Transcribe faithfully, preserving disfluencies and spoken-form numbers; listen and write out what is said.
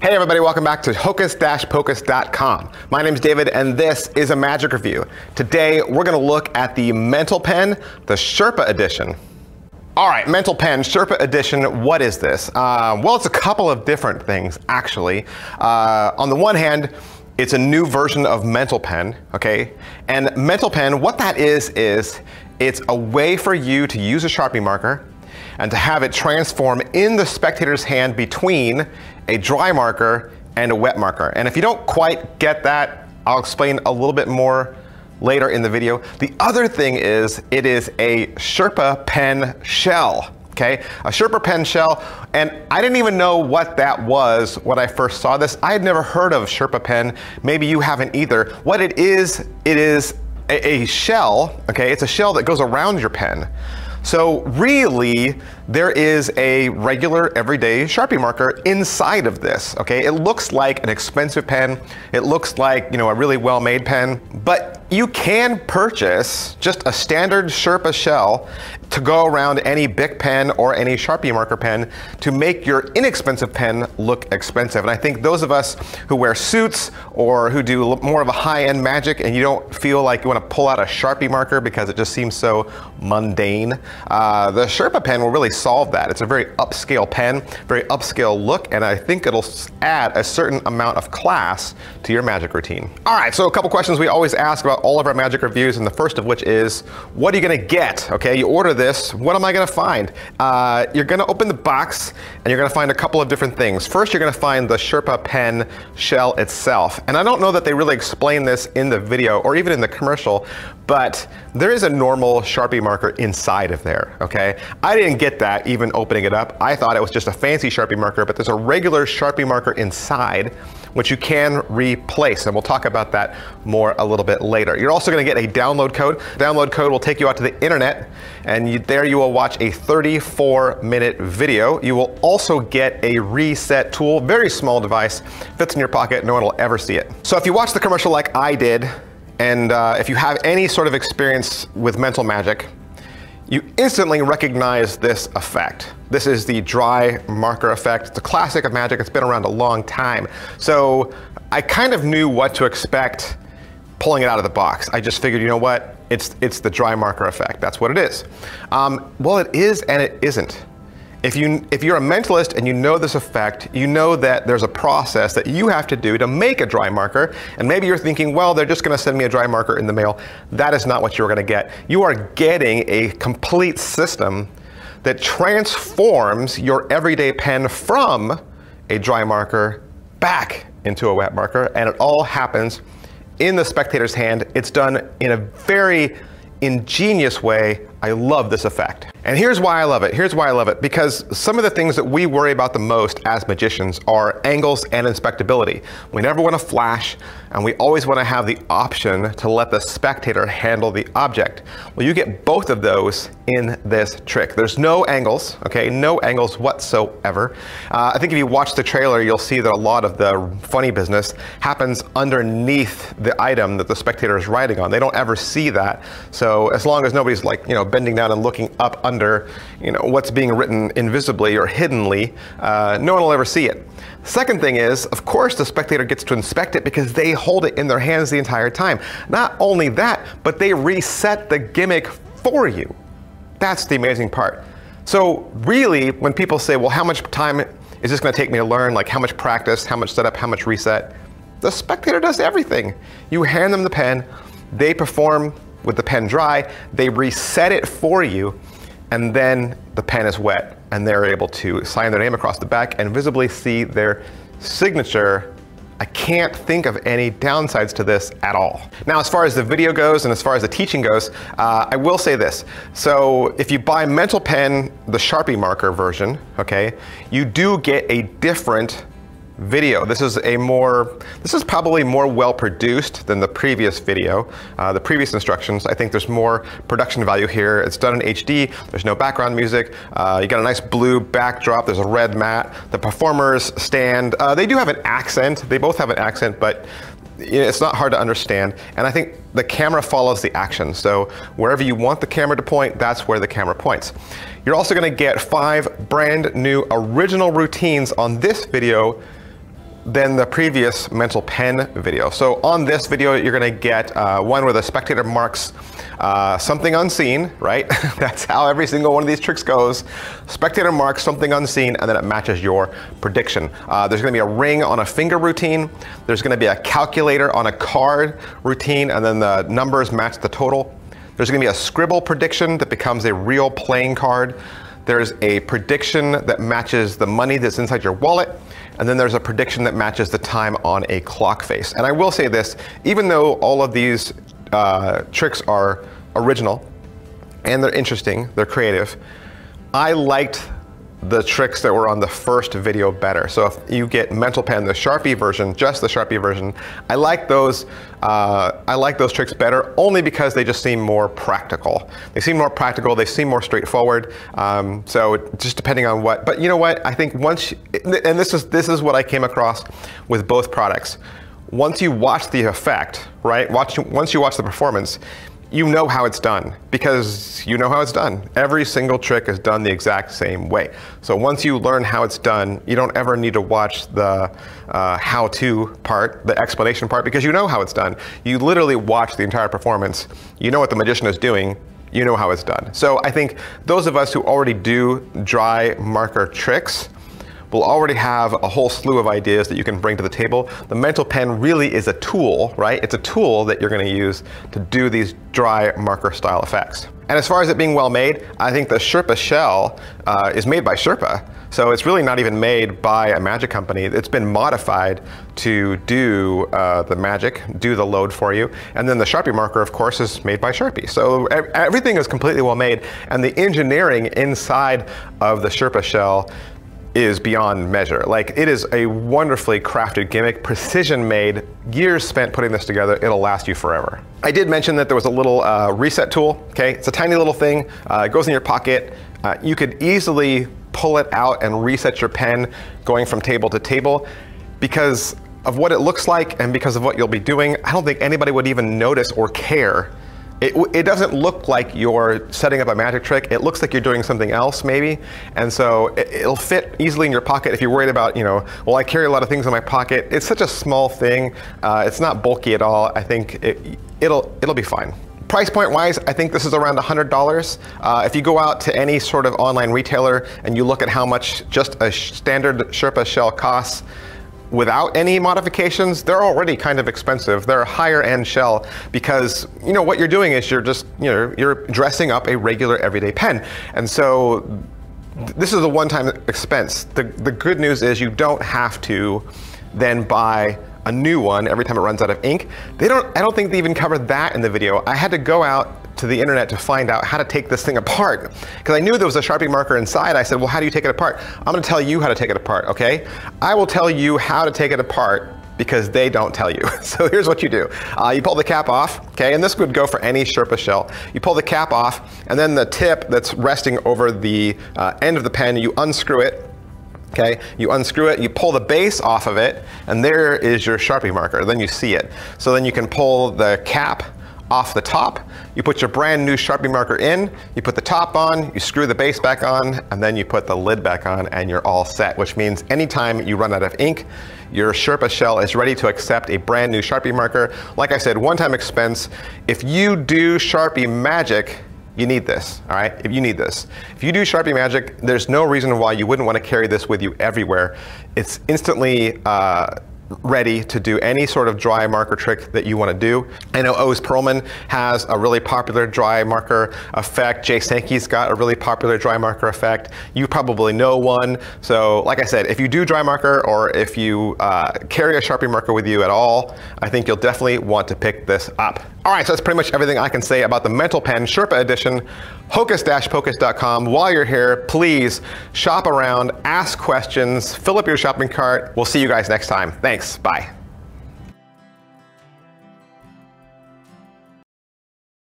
Hey everybody, welcome back to hocus pocus dot com. My name's David and this is a magic review. Today we're going to look at the Mental Pen, the Sherpa edition. All right, Mental Pen, Sherpa edition, what is this? Uh, well, it's a couple of different things actually. Uh, on the one hand, it's a new version of Mental Pen, okay? And Mental Pen, what that is, is it's a way for you to use a Sharpie marker and to have it transform in the spectator's hand between a dry marker and a wet marker. And if you don't quite get that, I'll explain a little bit more later in the video. The other thing is it is a Sherpa pen shell, okay? A Sherpa pen shell, and I didn't even know what that was when I first saw this. I had never heard of Sherpa pen. Maybe you haven't either. What it is, it is a, a shell, okay? It's a shell that goes around your pen. So really, there is a regular everyday Sharpie marker inside of this, okay? It looks like an expensive pen. It looks like, you know, a really well-made pen, but you can purchase just a standard Sherpa shell to go around any Bic pen or any Sharpie marker pen to make your inexpensive pen look expensive. And I think those of us who wear suits or who do more of a high-end magic and you don't feel like you want to pull out a Sharpie marker because it just seems so mundane, uh, the Sherpa pen will really solve that. It's a very upscale pen, very upscale look, and I think it'll add a certain amount of class to your magic routine. All right, so a couple questions we always ask about all of our magic reviews, and the first of which is, what are you gonna get? Okay, you order this, what am I gonna find? Uh, you're gonna open the box and you're gonna find a couple of different things. First, you're gonna find the Sherpa pen shell itself. And I don't know that they really explain this in the video or even in the commercial, but there is a normal Sharpie marker inside of there, okay? I didn't get that even opening it up. I thought it was just a fancy Sharpie marker, but there's a regular Sharpie marker inside which you can replace, and we'll talk about that more a little bit later. You're also gonna get a download code. Download code will take you out to the internet, and you, there you will watch a thirty-four minute video. You will also get a reset tool, very small device, fits in your pocket, no one will ever see it. So if you watch the commercial like I did, and uh, if you have any sort of experience with mental magic, you instantly recognize this effect. This is the dry marker effect. It's a classic of magic. It's been around a long time. So I kind of knew what to expect pulling it out of the box. I just figured, you know what? It's, it's the dry marker effect. That's what it is. Um, well, it is and it isn't. If, you, if you're a mentalist and you know this effect, you know that there's a process that you have to do to make a dry marker, and maybe you're thinking, well, they're just gonna send me a dry marker in the mail. That is not what you're gonna get. You are getting a complete system that transforms your everyday pen from a dry marker back into a wet marker, and it all happens in the spectator's hand. It's done in a very ingenious way. I love this effect. And here's why I love it. Here's why I love it. Because some of the things that we worry about the most as magicians are angles and inspectability. We never want to flash, and we always want to have the option to let the spectator handle the object. Well, you get both of those in this trick. There's no angles, okay? No angles whatsoever. Uh, I think if you watch the trailer, you'll see that a lot of the funny business happens underneath the item that the spectator is writing on. They don't ever see that. So as long as nobody's like, you know, bending down and looking up under, you know, what's being written invisibly or hiddenly, uh, no one will ever see it. Second thing is, of course, the spectator gets to inspect it because they hold it in their hands the entire time. Not only that, but they reset the gimmick for you. That's the amazing part. So really, when people say, well, how much time is this gonna take me to learn? Like how much practice, how much setup, how much reset? The spectator does everything. You hand them the pen, they perform with the pen dry, they reset it for you, and then the pen is wet, and they're able to sign their name across the back and visibly see their signature. I can't think of any downsides to this at all. Now, as far as the video goes and as far as the teaching goes, uh, I will say this. So if you buy Mental Pen, the Sharpie marker version, okay, you do get a different video. This is a more, this is probably more well produced than the previous video. Uh, the previous instructions, I think there's more production value here. It's done in H D, there's no background music. Uh, you got a nice blue backdrop, there's a red mat. The performers stand, uh, they do have an accent. They both have an accent, but it's not hard to understand. And I think the camera follows the action. So wherever you want the camera to point, that's where the camera points. You're also gonna get five brand new original routines on this video than the previous Mental Pen video. So on this video, you're gonna get uh, one where the spectator marks uh, something unseen, right? That's how every single one of these tricks goes. Spectator marks something unseen, and then it matches your prediction. Uh, there's gonna be a ring on a finger routine. There's gonna be a calculator on a card routine, and then the numbers match the total. There's gonna be a scribble prediction that becomes a real playing card. There's a prediction that matches the money that's inside your wallet. And then there's a prediction that matches the time on a clock face. And I will say this, even though all of these uh, tricks are original and they're interesting, they're creative, I liked the tricks that were on the first video better. So if you get Mental Pen, the Sharpie version, just the Sharpie version, I like those. Uh, I like those tricks better only because they just seem more practical. They seem more practical. They seem more straightforward. Um, so just depending on what. But you know what? I think once, you, and this is this is what I came across with both products. Once you watch the effect, right? Watch once you watch the performance, you know how it's done because you know how it's done. Every single trick is done the exact same way. So once you learn how it's done, you don't ever need to watch the uh, how-to part, the explanation part, because you know how it's done. You literally watch the entire performance. You know what the magician is doing. You know how it's done. So I think those of us who already do dry marker tricks will already have a whole slew of ideas that you can bring to the table. The Mental Pen really is a tool, right? It's a tool that you're gonna use to do these dry marker style effects. And as far as it being well made, I think the Sherpa shell uh, is made by Sherpa. So it's really not even made by a magic company. It's been modified to do uh, the magic, do the load for you. And then the Sharpie marker, of course, is made by Sharpie. So everything is completely well made. And the engineering inside of the Sherpa shell is beyond measure. Like, it is a wonderfully crafted gimmick, precision made, years spent putting this together. It'll last you forever. I did mention that there was a little uh, reset tool, okay? It's a tiny little thing, uh, it goes in your pocket. Uh, you could easily pull it out and reset your pen going from table to table. Because of what it looks like and because of what you'll be doing, I don't think anybody would even notice or care. It, it doesn't look like you're setting up a magic trick. It looks like you're doing something else maybe. And so it, it'll fit easily in your pocket if you're worried about, you know, well, I carry a lot of things in my pocket. It's such a small thing. Uh, it's not bulky at all. I think it, it'll, it'll be fine. Price point wise, I think this is around one hundred dollars. Uh, if you go out to any sort of online retailer and you look at how much just a standard Sherpa shell costs, without any modifications, they're already kind of expensive. They're a higher end shell because, you know, what you're doing is you're just, you know, you're dressing up a regular everyday pen. And so this is a one-time expense. The, the good news is you don't have to then buy a new one every time it runs out of ink. They don't, I don't think they even covered that in the video. I had to go out to the internet to find out how to take this thing apart. Because I knew there was a Sharpie marker inside. I said, well, how do you take it apart? I'm gonna tell you how to take it apart, okay? I will tell you how to take it apart because they don't tell you. So here's what you do. Uh, you pull the cap off, okay? And this would go for any Sherpa shell. You pull the cap off, and then the tip that's resting over the uh, end of the pen, you unscrew it. Okay, you unscrew it, you pull the base off of it, and there is your Sharpie marker. Then you see it. So then you can pull the cap off the top, you put your brand new Sharpie marker in, you put the top on, you screw the base back on, and then you put the lid back on, and you're all set, which means anytime you run out of ink, your Sherpa shell is ready to accept a brand new Sharpie marker. Like I said, one-time expense. If you do Sharpie magic, you need this, all right? If you need this. If you do Sharpie magic, there's no reason why you wouldn't want to carry this with you everywhere. It's instantly uh, ready to do any sort of dry marker trick that you want to do. I know Oz Pearlman has a really popular dry marker effect. Jay Sankey's got a really popular dry marker effect. You probably know one. So like I said, if you do dry marker or if you uh, carry a Sharpie marker with you at all, I think you'll definitely want to pick this up. All right, so that's pretty much everything I can say about the Mental Pen Sherpa Edition. Hocus Pocus dot com. While you're here, please shop around, ask questions, fill up your shopping cart. We'll see you guys next time. Thanks, bye.